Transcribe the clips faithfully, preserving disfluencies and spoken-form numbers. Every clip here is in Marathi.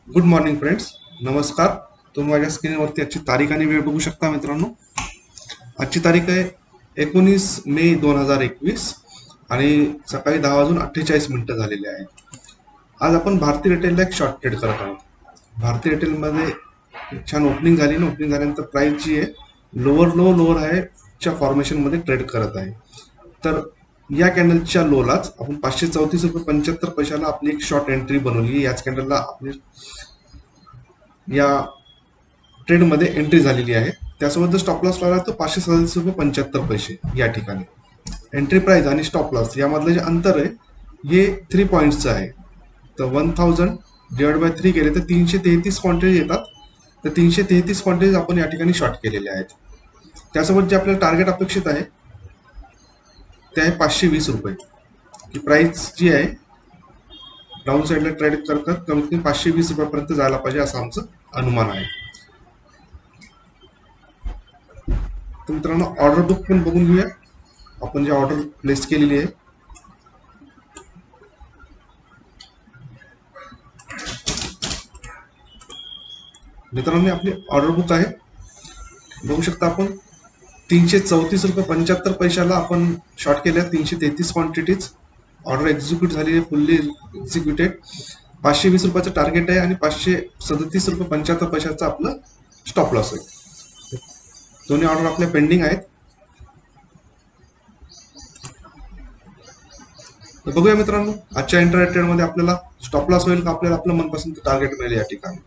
Good morning friends. नमस्कार. तुम्ही माझ्या स्क्रीनवरती आजची तारीख आणि वेळ बघू शकता मित्रांनो. आजची तारीख आहे एकोणीस मे दोन हजार एकवीस आणि सकाळी दहा वाजून अठ्ठेचाळीस मिनिटं झालेली आहेत. आज आपण भारतीय रिटेलला एक शॉर्ट ट्रेड करत आहोत. भारतीय रिटेलमध्ये छान ओपनिंग झाली ना. ओपनिंग झाल्यानंतर प्राइस जी आहे लोअर लो लोअर हायच्या फॉर्मेशनमध्ये ट्रेड करत आहे. तर या कॅन्डलच्या लोलाच आपण पाचशे चौतीस रुपये पंच्याहत्तर पैशाला आपली एक शॉर्ट एंट्री बनवली. याच कॅन्डलला आपली या ट्रेडमध्ये एंट्री झालेली आहे. त्यासोबत जर स्टॉप लॉस लावला तर पाचशे सदतीस रुपये पंच्याहत्तर पैसे या ठिकाणी. एंट्री प्राइस आणि स्टॉप लॉस यामधलं जे अंतर आहे हे थ्री पॉईंट्सचं आहे. तर one thousand divide by three केले तर तीनशे तेहतीस क्वांटिटीज येतात. तर तीनशे तेहतीस क्वांटिटीज आपण या ठिकाणी शॉर्ट केलेले आहेत. त्यासोबत जे आपल्याला टार्गेट अपेक्षित आहे ते आहे पाचशे वीस रुपये. ही प्राइस जी आहे डाऊन साईडला ट्रेड करतात कमीत कमी पाचशे वीस रुपयापर्यंत जायला पाहिजे असं आमचं अनुमान आहे. तर मित्रांनो ऑर्डर बुक पण बघून घेऊया. आपण जी ऑर्डर प्लेस केलेली आहे मित्रांनो आपली ऑर्डर बुक आहे बघू शकता आपण. तीनशे चौतीस रुपये पंच्याहत्तर पैशाला आपण शॉर्ट केल्या. तीनशे तेहतीस क्वांटिटीज ऑर्डर एक्झिक्यूट झाली आहे, फुल्ली एक्झिक्युटेड. पाचशे वीस रुपयाचं टार्गेट आहे आणि पाचशे सदतीस रुपये पंच्याहत्तर पैशाचं आपलं स्टॉप लॉस आहे. दोन्ही ऑर्डर आपल्या पेंडिंग आहेत. तर बघूया मित्रांनो आजच्या इंटरनेट ट्रेडमध्ये आपल्याला स्टॉप लॉस होईल का आपल्याला आपलं मनपसंत टार्गेट मिळेल या ठिकाणी.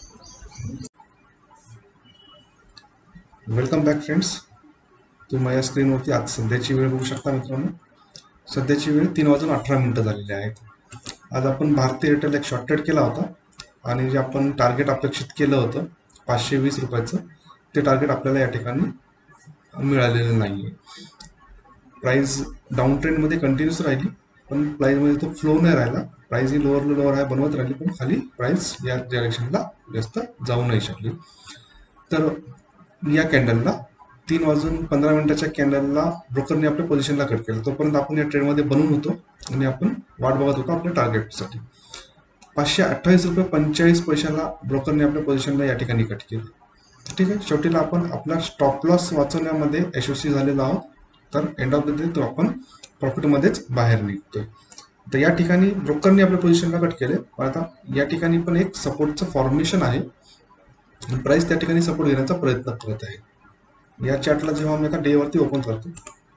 Welcome back friends. तुम्ही माझ्या स्क्रीनवरती आज सध्याची वेळ बघू शकता मित्रांनो. सध्याची वेळ तीन वाजून अठरा मिनिटं झालेली आहेत. आज आपण भारतीय एअरटेल एक शॉर्ट ट्रेड केला होता आणि जे आपण टार्गेट अपेक्षित केलं होतं पाचशे वीस रुपयाचं ते टार्गेट आपल्याला या ठिकाणी मिळालेलं नाही आहे. प्राइस डाऊन ट्रेंडमध्ये कंटिन्यूस राहिली पण प्राइसमध्ये तो फ्लो नाही राहिला. प्राइस ही लोअर लोअर हाय बनवत राहिली पण खाली प्राइस या डायरेक्शनला जास्त जाऊ नाही शकली. तर या कॅन्डलला तीन वाजून पंधरा मिनिटाच्या कॅन्डलला ब्रोकरने आपल्या पोझिशनला कट केलं. तोपर्यंत आपण या ट्रेडमध्ये बनून होतो आणि आपण वाट बघत होतो आपल्या टार्गेटसाठी. पाचशे अठ्ठावीस रुपये पंचेचाळीस पैशाला ब्रोकरने आपल्या पोझिशनला या ठिकाणी कट केलं. ठीक आहे. शेवटीला आपण आपला स्टॉप लॉस वाचवण्यामध्ये यशस्वी झालेलो आहोत. तर एंड ऑफ द डे तो आपण प्रॉफिटमध्येच बाहेर निघतोय. तर या ठिकाणी ब्रोकरने आपल्या पोझिशनला कट केले. आता या ठिकाणी पण एक सपोर्टचं फॉर्मेशन आहे. प्राइस त्या ठिकाणी सपोर्ट घेण्याचा प्रयत्न करत आहे. या चार्टला जेव्हा मी एका डे वरती ओपन करतो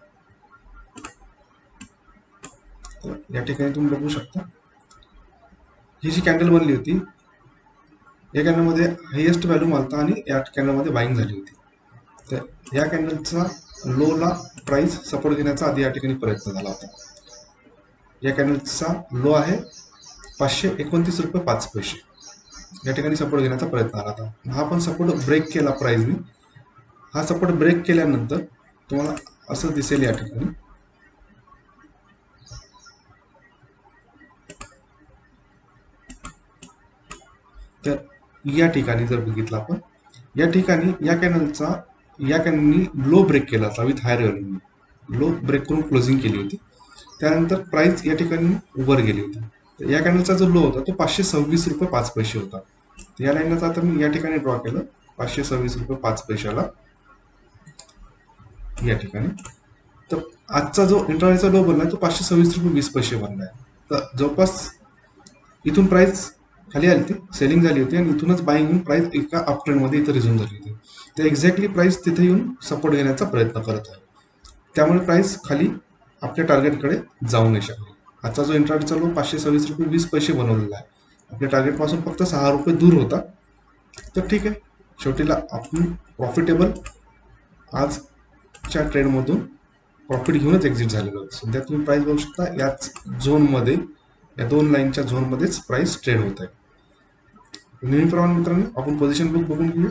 तर या ठिकाणी तुम्ही बघू शकता ही जी कॅन्डल बनली होती या कॅन्डलमध्ये हायेस्ट व्हॅल्यू मालता आणि या कॅन्डलमध्ये बाईंग झाली होती. तर या कॅन्डलचा लोला प्राइस सपोर्ट घेण्याचा आधी या ठिकाणी प्रयत्न झाला होता. या कॅन्डलचा लो आहे पाचशे एकोणतीस रुपये पाच पैसे. या ठिकाणी सपोर्ट घेण्याचा प्रयत्न आला होता. हा पण सपोर्ट ब्रेक केला प्राइसने. हा सपोर्ट ब्रेक केल्यानंतर तुम्हाला असं दिसेल या ठिकाणी तर या ठिकाणी जर बघितलं आपण या ठिकाणी या कॅनलचा या कॅनलनी लो ब्रेक केला होता with higher value. Low break करून क्लोजिंग केली होती. त्यानंतर प्राइस या ठिकाणी वर गेली होती. तर या कॅनलचा जो लो होता तो पाचशे सव्वीस रुपये पाच पैसे होता. या लाईनचा आता मी या ठिकाणी ड्रॉ केलं पाचशे सव्वीस रुपये पाच पैशाला या ठिकाणी. तर आजचा जो इंटरनेटचा लो बनलाय तो पाचशे सव्वीस रुपये वीस पैसे बनलाय. तर जवळपास इथून प्राइस खाली आली होती, सेलिंग झाली होती आणि इथूनच बाईंग होऊन प्राइस एका अप ट्रेंडमध्ये इथं रिझ्यूम झाली होती. तर एक्झॅक्टली प्राइस तिथे येऊन सपोर्ट घेण्याचा प्रयत्न करत आहे. त्यामुळे प्राइस खाली आपल्या टार्गेटकडे जाऊ नाही शकली. आजचा जो इंटरनेटचा लो पाचशे सव्वीस रुपये वीस पैसे बनवलेला आहे. आपल्या टार्गेटपासून फक्त सहा रुपये दूर होता. तर ठीक आहे. शेवटीला आपण प्रॉफिटेबल आजच्या ट्रेडमधून प्रॉफिट घेऊनच एक्झिट झालेलो आहे. सध्या तुम्ही प्राइस बघू शकता याच झोनमध्ये या दोन लाईनच्या झोनमध्येच प्राइस ट्रेड होत आहे. नेहमीप्रमाणे मित्रांनो आपण पोझिशन बुक बघून घेऊया.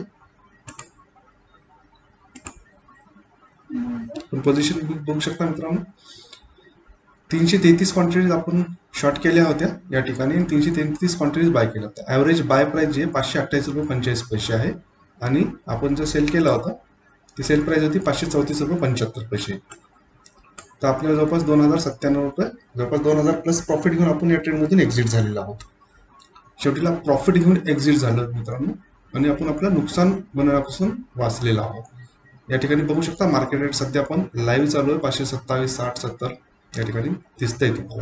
पोझिशन बुक बघू शकता मित्रांनो. तीनशे तेहतीस क्वांटिटीज आपण शॉर्ट केल्या होत्या या ठिकाणी तीनशे तेहतीस क्वांटिटीज बाय केल्या होत्या. ॲव्हरेज बाय प्राइस जी आहे पाचशे अठ्ठावीस रुपये पंचेचाळीस पैसे आहे आणि आपण जो सेल केला होता ती सेल प्राइस होती पाचशे चौतीस रुपये पंच्याहत्तर पैसे. तर आपल्याला जवळपास दोन हजार सत्त्याण्णव रुपये जवळपास दोन हजार प्लस प्रॉफिट घेऊन आपण या ट्रेडमधून एक्झिट झालेलो आहोत. शेवटीला प्रॉफिट घेऊन एक्झिट झालं मित्रांनो, आणि आपण आपलं नुकसान बनवण्यापासून वाचलेलं आहोत। या ठिकाणी बघू शकता मार्केट रेट सध्या पण लाईव्ह चालू आहे, पाचशे सत्तावीस साठ सत्तर या ठिकाणी दिसतंय तुम्हाला।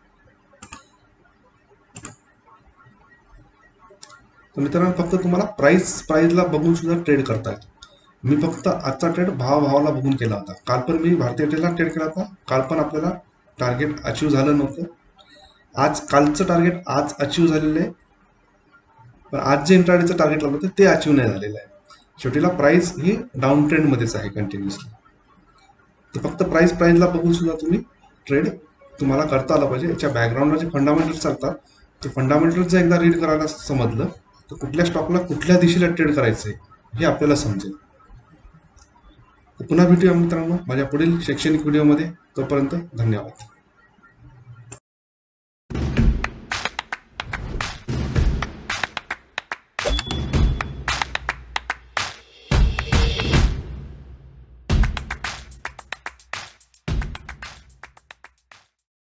तर मित्रांनो फक्त तुम्हाला प्राइस प्राइसला बघून सुद्धा ट्रेड करता येतो। मी फक्त आजचा ट्रेड भाव भावाला बघून केला होता। काल पण मी भारतीय एअरटेलला ट्रेड केला होता, काल पण आपल्याला टार्गेट अचीव झालं नव्हतं। आज कालचं टार्गेट आज अचीव झालेलं आहे, पण आज जे इंट्राडेचं टार्गेट लावलं होतं ते अचीव नाही झालेलं आहे। शेवटीला प्राइस ही डाऊन ट्रेंड मध्येच आहे कंटिन्युअसली। तर फक्त प्राइस प्राइसला बघून सुद्धा तुम्ही ट्रेड तुम्हाला करता आलं पाहिजे। याच्या बॅकग्राऊंडला जे फंडामेंटल्स चालतात ते फंडामेंटल्स जर एकदा रीड करायला समजलं तर कुठल्या स्टॉकला कुठल्या दिशेला ट्रेड करायचं हे आपल्याला समजेल। पुन्हा भेटूया मित्रांनो माझ्या पुढील शैक्षणिक व्हिडिओमध्ये। तोपर्यंत धन्यवाद।